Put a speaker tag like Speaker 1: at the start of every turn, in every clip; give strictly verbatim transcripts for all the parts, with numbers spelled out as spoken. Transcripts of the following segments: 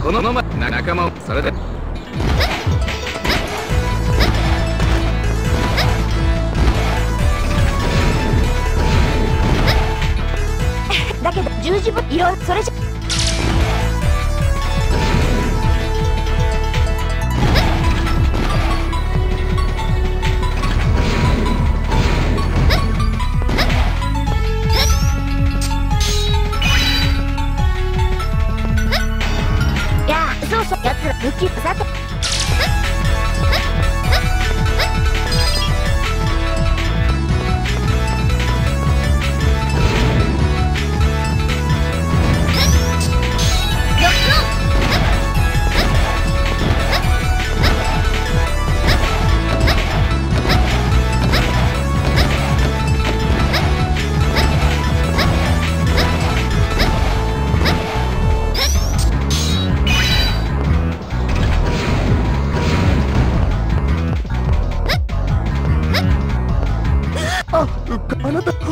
Speaker 1: このまま仲間をそれで
Speaker 2: だけど十字分色それじゃいやそうそうやつら武器さてあなた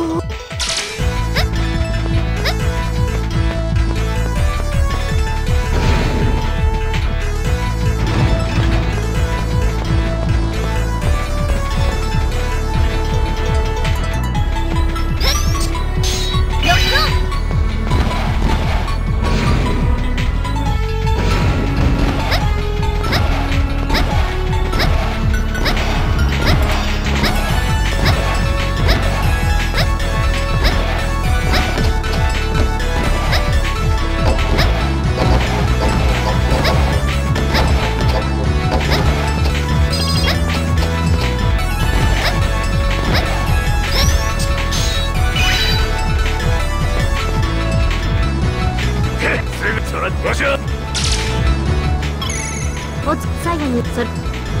Speaker 2: おつ最後にそれ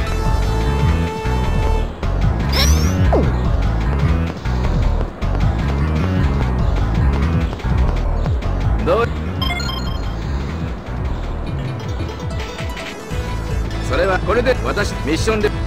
Speaker 1: どうそれはこれで私ミッションで